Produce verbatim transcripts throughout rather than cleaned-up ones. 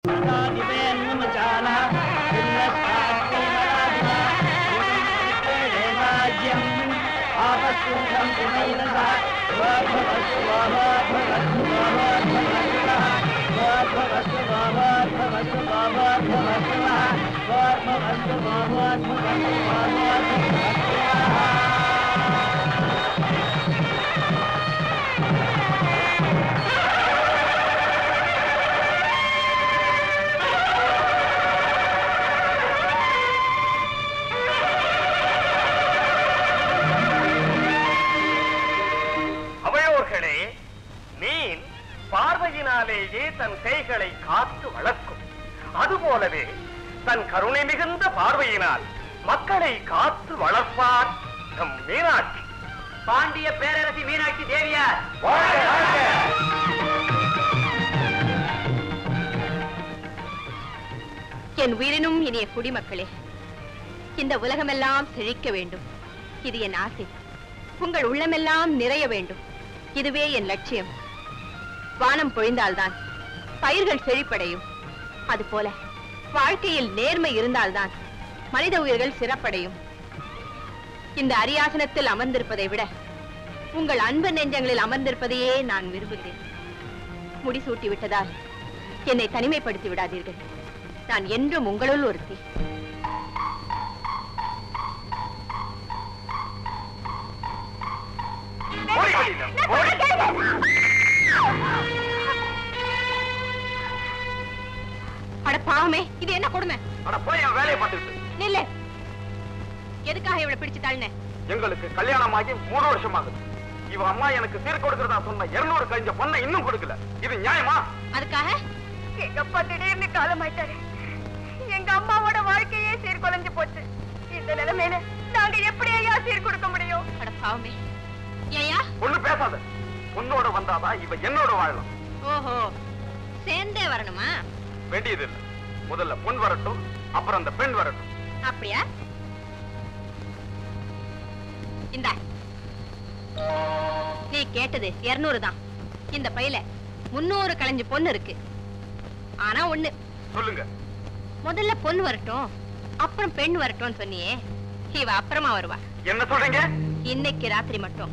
பார்வையினாலேயே தன் கைகளை காத்து வளர்க்கும். அதுபோலவே தன் கருணை மிகுந்த பார்வையினால் மக்களை காத்து வளர்ப்பார் நம் மீனாட்சி. பாண்டிய பேரரசி மீனாட்சி தேவியார். என் உயிரினும் இனிய குடிமக்களே, இந்த உலகமெல்லாம் செழிக்க வேண்டும், இது என் ஆசை. உங்கள் உள்ளமெல்லாம் நிறைய வேண்டும், இதுவே என் லட்சியம். வானம் பொழிந்தால்தான் பயிர்கள் செழிப்படையும். அதுபோல வாழ்க்கையில் நேர்மை இருந்தால்தான் மனித உயிர்கள் சிறப்படையும். இந்த அரியாசனத்தில் அமர்ந்திருப்பதை விட உங்கள் அன்பு நெஞ்சங்களில் அமர்ந்திருப்பதையே நான் விரும்புகிறேன். முடிசூட்டி விட்டதால் என்னை தனிமைப்படுத்தி விடாதீர்கள். நான் என்றும் உங்களுள் ஒருத்தி. அட பாவமே, இது என்ன கொடுமை? அட போய் என் வேலையை பார்த்துட்டு நில்லு. எதுக்காக இவளை பிடிச்சு தள்ளின? எங்களுக்கு கல்யாணம் ஆகி மூணு வருஷம் ஆகுது. இவ அம்மா எனக்கு சீர் கொடுக்கறதா சொன்ன இருநூறு கழிஞ்ச பொண்ணை இன்னும் கொடுக்கல. இது நியாயமா? அதுக்காக எங்க அப்பா திடீர்னு காலமாயிட்டாரு. எங்க அம்மாவோட வாழ்க்கையே சீர்குலைஞ்சு போச்சு. இந்த நிலைமையில நாங்க எப்படி ஐயா சீர் கொடுக்க முடியும்? அட பாவமே, ஏயா ஒண்ணு பேசாத. பொண்ணோட வந்தாதான் இவ என்னோட வாழலாம். ஓஹோ, சேர்ந்தே வரணுமா? வேண்டியது இல்லை. முதல்ல பொன் வரட்டும், அப்புறம் அந்த பெண் வரட்டும். அப்படியா? இந்த நீ கேட்டது இருநூறு தான். இந்த பையில முன்னூறு களைஞ்சு பொண்ணு இருக்கு. ஆனா ஒண்ணு சொல்லுங்க. முதல்ல பொண்ணு வரட்டும், அப்புறம் பெண் வரட்டும் சொன்னியே, இவ அப்புறமா வருவா. என்ன சொல்றீங்க? இன்னைக்கு ராத்திரி மட்டும்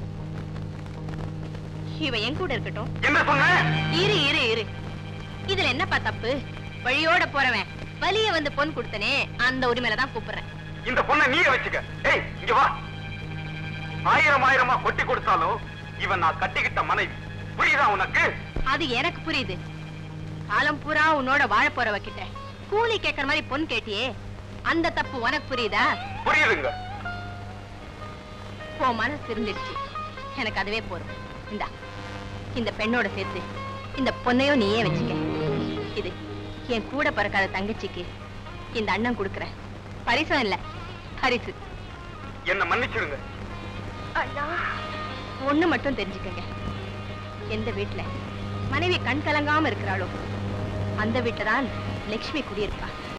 இவ என் கூட இருக்கட்டும். என்ன சொன்ன? இரு இரு இரு இதுல என்னப்பா தப்பு? வழியோட போறவன் வலிய வந்து பொன் கொடுத்தனே, அந்த உரிமையில தான் கூப்பிடுறேன். இந்த பொண்ணை நீயே வச்சுக்க. ஏய், இங்க வா. ஆயிரம் ஆயிரமா கொட்டி கொடுத்தாலும் இவன் நான் கட்டிக்கிட்ட மனைவி. புரியுதா உனக்கு? அது எனக்கு புரியுது. காலம் பூரா உன்னோட வாழ போறவ கிட்ட கூலி கேட்கற மாதிரி பொன் கேட்டியே, அந்த தப்பு உனக்கு புரியுதா? புரியுதுங்க. உன் மனசு இருந்துச்சு, எனக்கு அதுவே போறோம். இந்தா, இந்த பெண்ணோட சேர்த்து இந்த பொண்ணையும் நீயே வச்சுக்க. இது என் கூட பிறக்காத தங்கச்சிக்கு இந்த அண்ணன் கொடுக்கிற பரிசம் இல்ல, பரிசு. என்ன மன்னிச்சிடுங்க. ஒண்ணு மட்டும் தெரிஞ்சுக்கங்க, எந்த வீட்டுல மனைவி கண் கலங்காம இருக்கிறாளோ அந்த வீட்டுலதான் லட்சுமி குடியிருப்பா.